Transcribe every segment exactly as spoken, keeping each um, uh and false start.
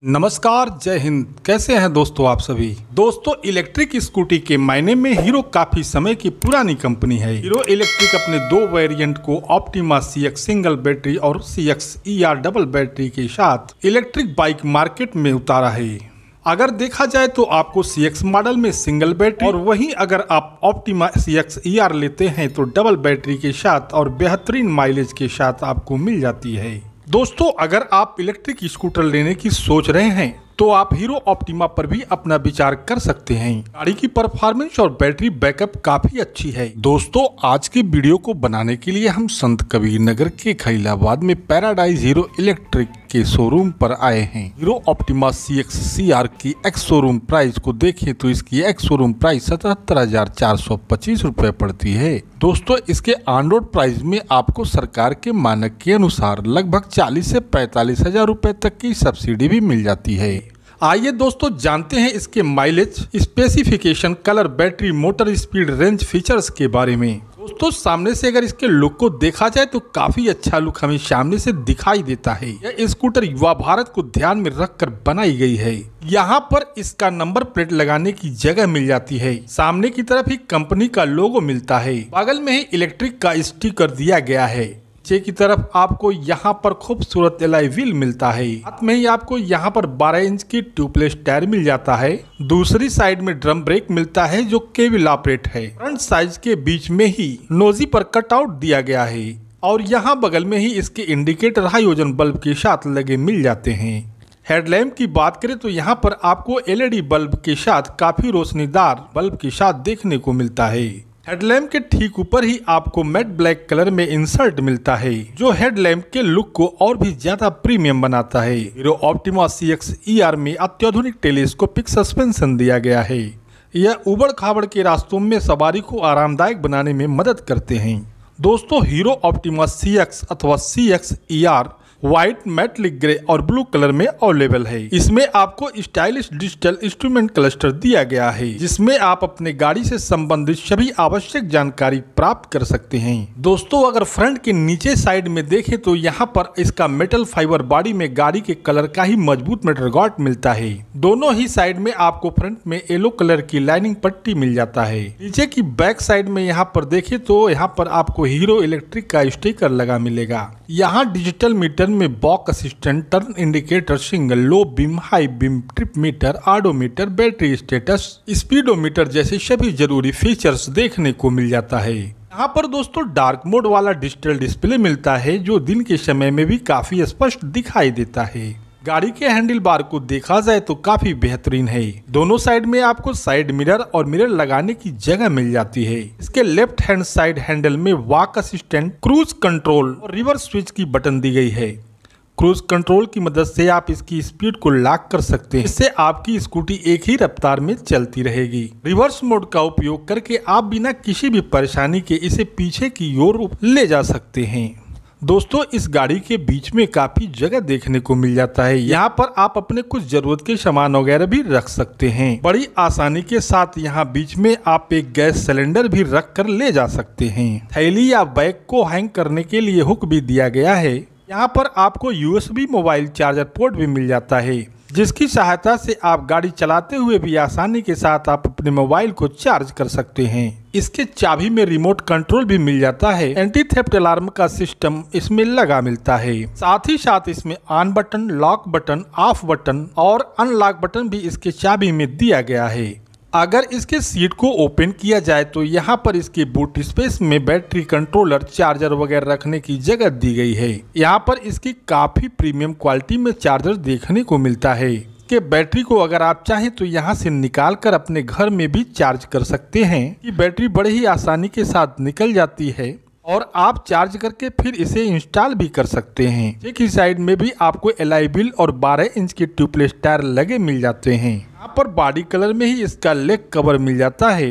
नमस्कार, जय हिंद। कैसे हैं दोस्तों आप सभी। दोस्तों, इलेक्ट्रिक स्कूटी के मायने में हीरो काफी समय की पुरानी कंपनी है। हीरो इलेक्ट्रिक अपने दो वेरिएंट को Optima C X single battery और C X E R double battery के साथ इलेक्ट्रिक बाइक मार्केट में उतारा है। अगर देखा जाए तो आपको सी एक्स मॉडल में सिंगल बैटरी और वहीं अगर आप Optima C X E R लेते हैं तो डबल बैटरी के साथ और बेहतरीन माइलेज के साथ आपको मिल जाती है। दोस्तों, अगर आप इलेक्ट्रिक स्कूटर लेने की सोच रहे हैं तो आप हीरो ऑप्टिमा पर भी अपना विचार कर सकते हैं। गाड़ी की परफॉर्मेंस और बैटरी बैकअप काफी अच्छी है। दोस्तों, आज की वीडियो को बनाने के लिए हम संत कबीर नगर के खैलाबाद में पैराडाइज हीरो इलेक्ट्रिक के शोरूम पर आए हैं। Hero Optima C X C R की एक्स शोरूम प्राइस को देखें तो इसकी एक्स शोरूम प्राइस सतहत्तर हजार चार सौ पच्चीस रूपए पड़ती है। दोस्तों, इसके ऑन रोड प्राइस में आपको सरकार के मानक के अनुसार लगभग चालीस से पैंतालीस हजार रूपए तक की सब्सिडी भी मिल जाती है। आइए दोस्तों, जानते हैं इसके mileage, specification, colour, battery, motor speed, range, features के बारे में। दोस्तों, सामने से अगर इसके लुक को देखा जाए तो काफी अच्छा लुक हमें सामने से दिखाई देता है। यह स्कूटर युवा भारत को ध्यान में रखकर बनाई गई है। यहाँ पर इसका नंबर प्लेट लगाने की जगह मिल जाती है। सामने की तरफ ही कंपनी का लोगो मिलता है। बगल में ही इलेक्ट्रिक का स्टिकर दिया गया है। पीछे की तरफ आपको यहाँ पर खूबसूरत एलॉय व्हील मिलता है। साथ में ही आपको यहाँ पर बारह इंच की ट्यूबलेस टायर मिल जाता है। दूसरी साइड में ड्रम ब्रेक मिलता है जो केबल ऑपरेट है। फ्रंट साइज के बीच में ही नोजी पर कटआउट दिया गया है और यहाँ बगल में ही इसके इंडिकेटर हाइड्रोजन बल्ब के साथ लगे मिल जाते हैं। हेडलैम्प की बात करें तो यहाँ पर आपको एल ई डी बल्ब के साथ काफी रोशनीदार बल्ब के साथ देखने को मिलता है। हेडलैम्प के ठीक ऊपर ही आपको मैट ब्लैक कलर में इंसर्ट मिलता है जो हेडलैम्प के लुक को और भी ज्यादा प्रीमियम बनाता है। Hero Optima C X E R में अत्याधुनिक टेलीस्कोपिक सस्पेंशन दिया गया है। यह उबड़ खाबड़ के रास्तों में सवारी को आरामदायक बनाने में मदद करते हैं। दोस्तों, हीरो ऑप्टिमा सी एक्स अथवा C X E R white, metallic grey और ब्लू कलर में अवेलेबल है। इसमें आपको स्टाइलिश डिजिटल इंस्ट्रूमेंट क्लस्टर दिया गया है जिसमें आप अपने गाड़ी से संबंधित सभी आवश्यक जानकारी प्राप्त कर सकते हैं। दोस्तों, अगर फ्रंट के नीचे साइड में देखें तो यहाँ पर इसका मेटल फाइबर बॉडी में गाड़ी के कलर का ही मजबूत मेटल गार्ड मिलता है। दोनों ही साइड में आपको फ्रंट में येलो कलर की लाइनिंग पट्टी मिल जाता है। नीचे की बैक साइड में यहाँ पर देखें तो यहाँ पर आपको हीरो इलेक्ट्रिक का स्टिकर लगा मिलेगा। यहाँ डिजिटल मीटर में walk assistant, turn indicator, single, low beam, high beam, trip meter, odometer, battery status, speedometer जैसे सभी जरूरी फीचर्स देखने को मिल जाता है। यहाँ पर दोस्तों डार्क मोड वाला डिजिटल डिस्प्ले मिलता है जो दिन के समय में भी काफी स्पष्ट दिखाई देता है। गाड़ी के हैंडल बार को देखा जाए तो काफी बेहतरीन है। दोनों साइड में आपको साइड मिरर और मिरर लगाने की जगह मिल जाती है। इसके लेफ्ट हैंड साइड हैंडल में वॉक असिस्टेंट, क्रूज कंट्रोल और रिवर्स स्विच की बटन दी गई है। क्रूज कंट्रोल की मदद से आप इसकी स्पीड को लॉक कर सकते हैं। इससे आपकी स्कूटी एक ही रफ्तार में चलती रहेगी। रिवर्स मोड का उपयोग करके आप बिना किसी भी परेशानी के इसे पीछे की ओर ले जा सकते हैं। दोस्तों, इस गाड़ी के बीच में काफी जगह देखने को मिल जाता है। यहाँ पर आप अपने कुछ जरूरत के सामान वगैरह भी रख सकते हैं। बड़ी आसानी के साथ यहाँ बीच में आप एक गैस सिलेंडर भी रख कर ले जा सकते हैं। थैली या बैग को हैंग करने के लिए हुक भी दिया गया है। यहाँ पर आपको U S B mobile charger port भी मिल जाता है जिसकी सहायता से आप गाड़ी चलाते हुए भी आसानी के साथ आप अपने मोबाइल को चार्ज कर सकते हैं। इसके चाबी में रिमोट कंट्रोल भी मिल जाता है। एंटी थेफ्ट अलार्म का सिस्टम इसमें लगा मिलता है। साथ ही साथ इसमें on button, lock button, off button और अनलॉक बटन भी इसके चाबी में दिया गया है। अगर इसके सीट को ओपन किया जाए तो यहाँ पर इसके बूट स्पेस में बैटरी कंट्रोलर, चार्जर वगैरह रखने की जगह दी गई है। यहाँ पर इसकी काफी प्रीमियम क्वालिटी में चार्जर देखने को मिलता है। के बैटरी को अगर आप चाहें तो यहाँ से निकाल कर अपने घर में भी चार्ज कर सकते हैं। ये बैटरी बड़े ही आसानी के साथ निकल जाती है और आप चार्ज करके फिर इसे इंस्टॉल भी कर सकते हैं। एक ही साइड में भी आपको एलॉय व्हील और बारह इंच के ट्यूबलेस टायर लगे मिल जाते हैं। यहाँ पर बॉडी कलर में ही इसका लेग कवर मिल जाता है।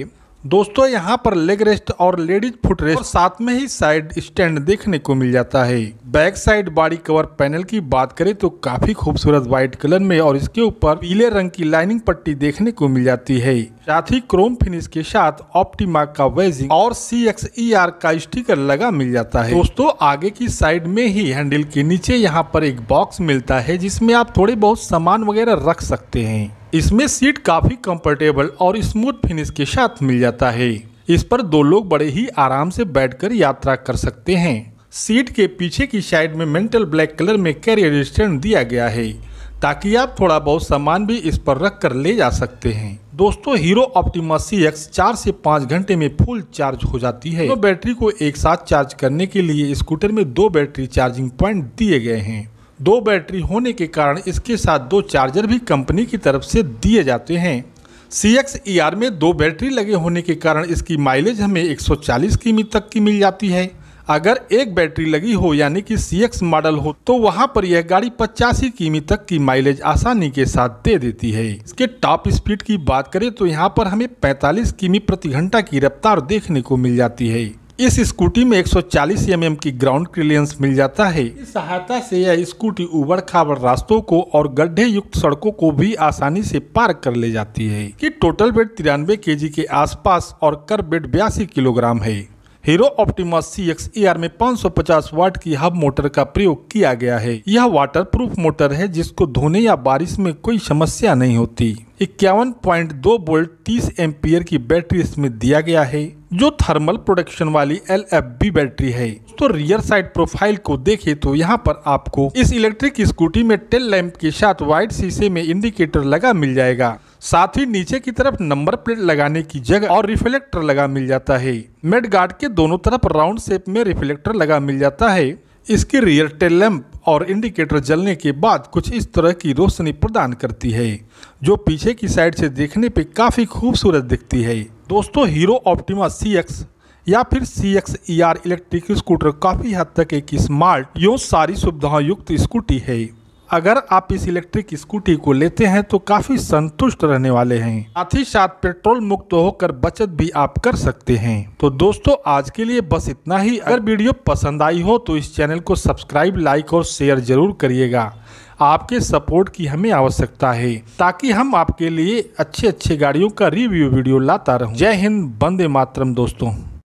दोस्तों यहाँ पर लेग रेस्ट और लेडीज फुट रेस्ट और साथ में ही साइड स्टैंड देखने को मिल जाता है। Back side body cover panel की बात करें तो काफी खूबसूरत व्हाइट कलर में और इसके ऊपर पीले रंग की लाइनिंग पट्टी देखने को मिल जाती है। साथ ही क्रोम फिनिश के साथ ऑप्टिमा का वेजिंग और सी एक्स ई आर का स्टिकर लगा मिल जाता है। दोस्तों आगे की साइड में ही हैंडल के नीचे यहाँ पर एक बॉक्स मिलता है जिसमें आप थोड़े बहुत सामान वगैरह रख सकते हैं। इसमें सीट काफी कंफर्टेबल और स्मूथ फिनिश के साथ मिल जाता है। इस पर दो लोग बड़े ही आराम से बैठकर यात्रा कर सकते हैं। सीट के पीछे की साइड में मेंटल ब्लैक कलर में कैरियर स्टैंड दिया गया है ताकि आप थोड़ा बहुत सामान भी इस पर रख कर ले जा सकते हैं। दोस्तों हीरो ऑप्टिमा सी एक्स चार से पाँच घंटे में फुल चार्ज हो जाती है। तो बैटरी को एक साथ चार्ज करने के लिए स्कूटर में दो बैटरी चार्जिंग पॉइंट दिए गए हैं। दो बैटरी होने के कारण इसके साथ दो चार्जर भी कंपनी की तरफ से दिए जाते हैं। सी एक्स ई आर में दो बैटरी लगे होने के कारण इसकी माइलेज हमें एक सौ चालीस किमी तक की मिल जाती है। अगर एक बैटरी लगी हो यानी कि सी एक्स मॉडल हो तो वहां पर यह गाड़ी पचासी किमी तक की माइलेज आसानी के साथ दे देती है। इसके टॉप स्पीड की बात करें तो यहां पर हमें पैंतालीस किमी प्रति घंटा की रफ्तार देखने को मिल जाती है। इस स्कूटी में एक सौ चालीस एम एम की ग्राउंड क्लियरेंस मिल जाता है। इस सहायता से यह स्कूटी उबड़ खाबड़ रास्तों को और गड्ढे युक्त सड़कों को भी आसानी से पार कर ले जाती है। कि टोटल वेट तिरानवे केजी के आसपास और कर वेट बयासी किलोग्राम है। Hero Optima C X E R में पाँच सौ पचास वाट की हब मोटर का प्रयोग किया गया है। यह वाटर प्रूफ मोटर है जिसको धोने या बारिश में कोई समस्या नहीं होती। इक्यावन पॉइंट दो वोल्ट तीस एम्पियर की बैटरी इसमें दिया गया है जो थर्मल प्रोटेक्शन वाली एल एफ बी बैटरी है। तो रियर साइड प्रोफाइल को देखें तो यहाँ पर आपको इस इलेक्ट्रिक स्कूटी में टेल लैंप के साथ वाइट शीशे में इंडिकेटर लगा मिल जाएगा। साथ ही नीचे की तरफ नंबर प्लेट लगाने की जगह और रिफ्लेक्टर लगा मिल जाता है। मेड गार्ड के दोनों तरफ राउंड शेप में रिफ्लेक्टर लगा मिल जाता है। इसकी रियर टेल लैंप और इंडिकेटर जलने के बाद कुछ इस तरह की रोशनी प्रदान करती है जो पीछे की साइड से देखने पे काफी खूबसूरत दिखती है। दोस्तों हीरो ऑप्टिमा सी एक्स या फिर C X E R electric scooter काफी हद तक एक स्मार्ट यो सारी सुविधाओं युक्त स्कूटी है। अगर आप इस इलेक्ट्रिक स्कूटी को लेते हैं तो काफी संतुष्ट रहने वाले हैं। साथ ही साथ पेट्रोल मुक्त होकर बचत भी आप कर सकते हैं। तो दोस्तों आज के लिए बस इतना ही। अगर वीडियो पसंद आई हो तो इस चैनल को सब्सक्राइब, लाइक और शेयर जरूर करिएगा। आपके सपोर्ट की हमें आवश्यकता है ताकि हम आपके लिए अच्छे अच्छे गाड़ियों का रिव्यू वीडियो लाता रहूं। जय हिंद, वंदे मातरम दोस्तों।